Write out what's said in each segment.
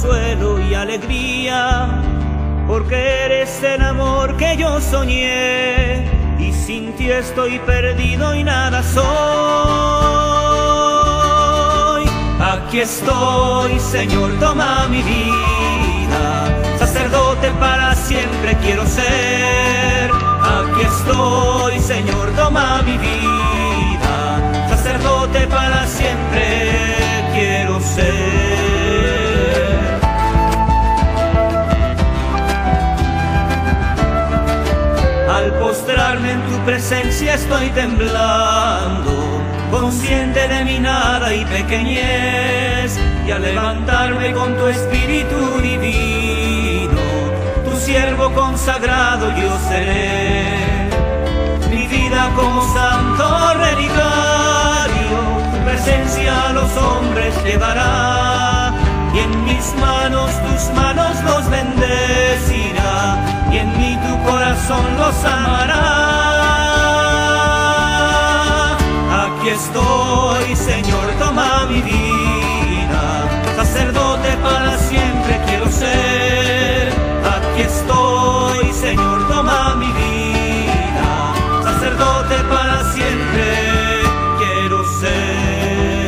consuelo y alegría, porque eres el amor que yo soñé, y sin ti estoy perdido y nada soy. Aquí estoy, Señor, toma mi vida, sacerdote para siempre quiero ser. Aquí estoy, Señor, toma mi vida, sacerdote para siempre quiero ser. Al postrarme en tu presencia estoy temblando, consciente de mi nada y pequeñez, y al levantarme con tu espíritu divino, tu siervo consagrado yo seré. Mi vida como santo relicario, tu presencia a los hombres llevará, y en mis manos tus manos los bendecirá, y en mí tu corazón los amará. Aquí estoy, Señor, toma mi vida, sacerdote para siempre quiero ser. Aquí estoy, Señor, toma mi vida, sacerdote para siempre quiero ser.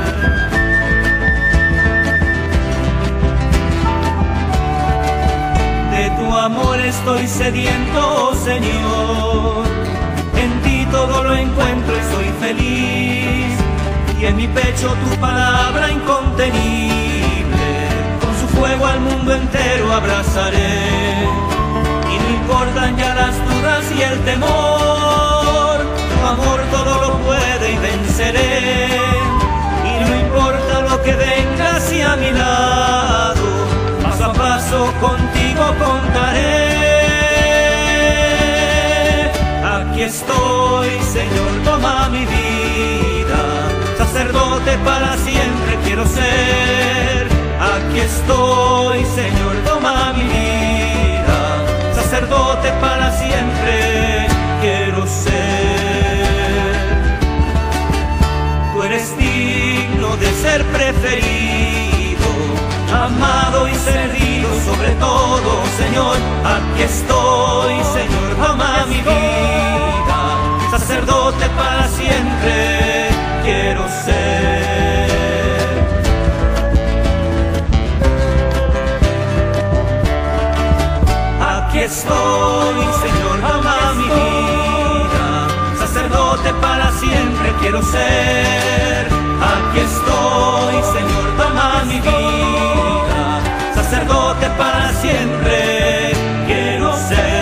De tu amor estoy sediento, Señor, en ti todo lo encuentro y soy feliz, y en mi pecho tu palabra incontenible, con su fuego al mundo entero abrazaré. Y no importan ya las dudas y el temor, tu amor todo lo puede y venceré. Y no importa lo que venga hacia mi lado, paso a paso contigo contaré. Aquí estoy, Señor, toma mi vida, sacerdote para siempre quiero ser. Aquí estoy, Señor, toma mi vida, sacerdote para siempre quiero ser. Tú eres digno de ser preferido, amado y servido sobre todo, Señor. Aquí estoy, Señor, toma mi vida, sacerdote para siempre quiero ser. Aquí estoy, Señor, toma mi vida, sacerdote para siempre quiero ser. Aquí estoy, Señor, toma mi vida, sacerdote para siempre quiero ser.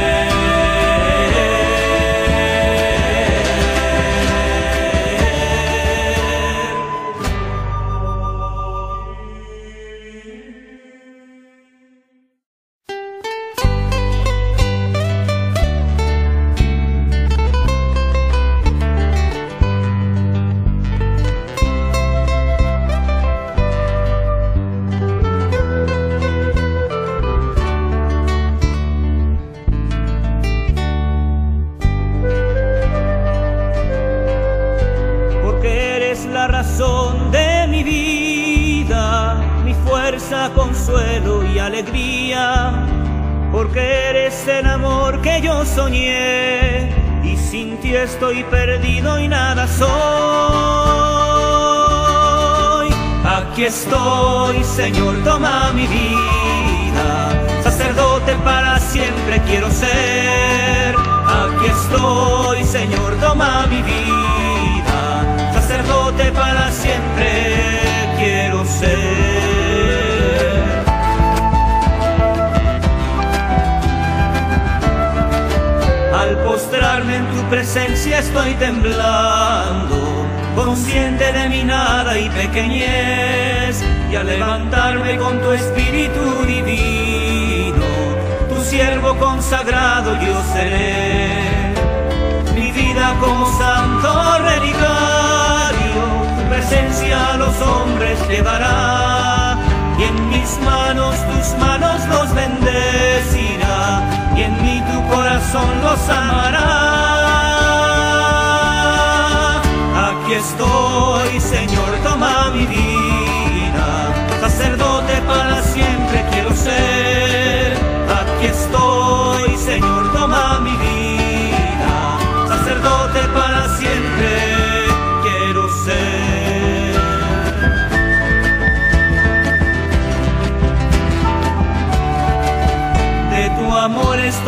Consuelo y alegría, porque eres el amor que yo soñé, y sin ti estoy perdido y nada soy. Aquí estoy, Señor, toma mi vida, sacerdote para siempre quiero ser. Aquí estoy, Señor, toma mi vida, sacerdote para siempre quiero ser. Al postrarme en tu presencia estoy temblando, consciente de mi nada y pequeñez, y al levantarme con tu espíritu divino, tu siervo consagrado yo seré. Mi vida como santo relicario, tu presencia a los hombres llevará, y en mis manos tus manos los bendecirá, y en mí tu corazón los amará. Aquí estoy, Señor, toma mi vida, sacerdote para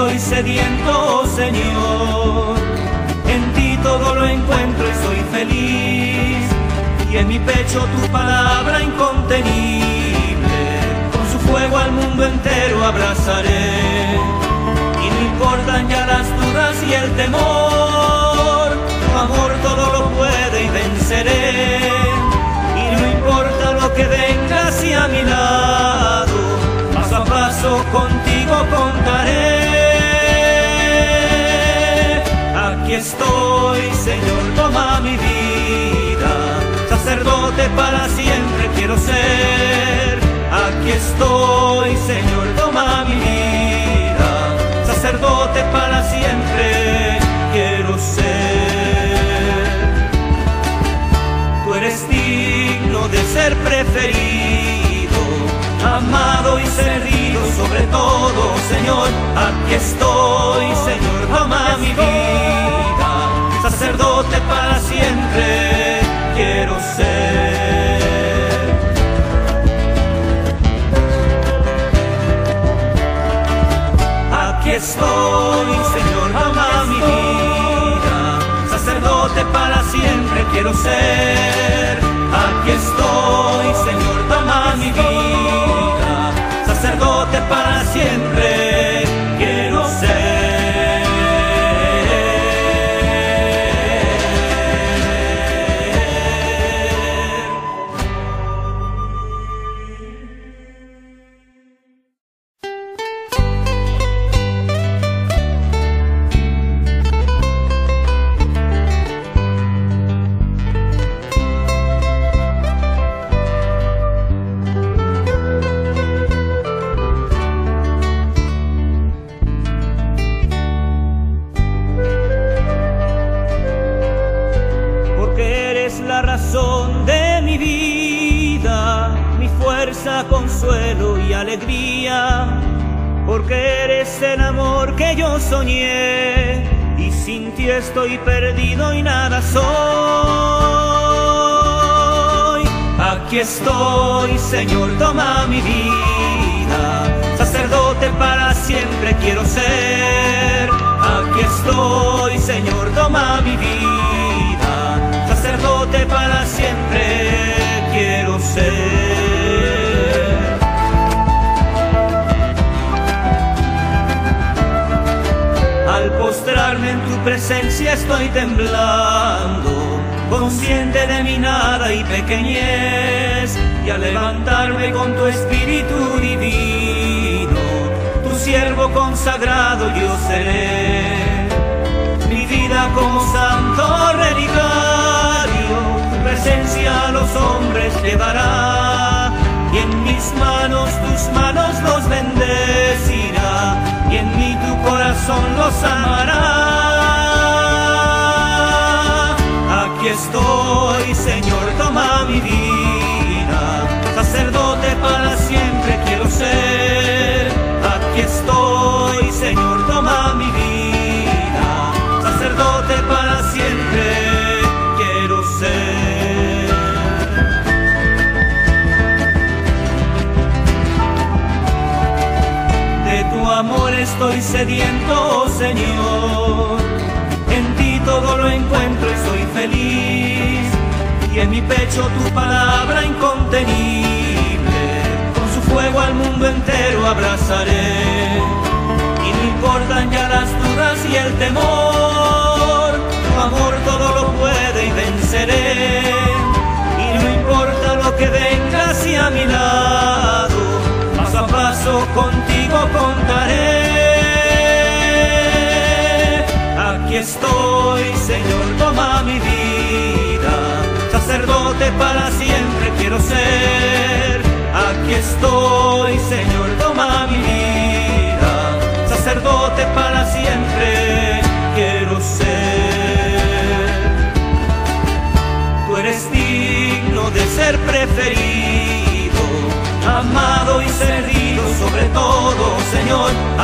estoy sediento, oh Señor. En ti todo lo encuentro y soy feliz, y en mi pecho tu palabra incontenible. Con su fuego al mundo entero abrazaré, y no importan ya las dudas y el temor. Tu amor todo lo puede y venceré, y no importa lo que venga hacia mi lado, paso a paso contigo contaré. Aquí estoy, Señor, toma mi vida, sacerdote para siempre quiero ser. Aquí estoy, Señor, toma mi vida, sacerdote para siempre quiero ser. Tú eres digno de ser preferido, amado y servido sobre todo, Señor. Aquí estoy, Señor, toma mi vida, sacerdote para siempre quiero ser. Aquí estoy, Señor, toma mi vida, sacerdote para siempre quiero ser. Aquí estoy, Señor, toma mi vida, sacerdote para siempre quiero ser. Consuelo y alegría, porque eres el amor que yo soñé, y sin ti estoy perdido y nada soy. Aquí estoy, Señor, toma mi vida, sacerdote para siempre quiero ser. Aquí estoy, Señor, toma mi vida, sacerdote para siempre quiero ser. Al postrarme en tu presencia estoy temblando, consciente de mi nada y pequeñez, y al levantarme con tu espíritu divino, tu siervo consagrado yo seré. Mi vida como santo relicario, tu presencia a los hombres llevará, y en mis manos tus manos los bendecirá, y en mí tu corazón los amará. Aquí estoy, Señor, toma mi vida, sacerdote para siempre quiero ser. Aquí estoy, Señor, toma mi vida, sacerdote para siempre quiero ser. Amor estoy sediento, oh Señor. En ti todo lo encuentro y soy feliz, y en mi pecho tu palabra incontenible. Con su fuego al mundo entero abrazaré, y no importan ya las dudas y el temor. Tu amor todo lo puede y venceré, y no importa lo que venga hacia mi lado, paso a paso contigo contaré. Aquí estoy, Señor, toma mi vida, sacerdote para siempre quiero ser. Aquí estoy, Señor, toma mi vida, sacerdote para siempre quiero ser. Tú eres digno de ser preferido, amado y servido sobre todo, Señor.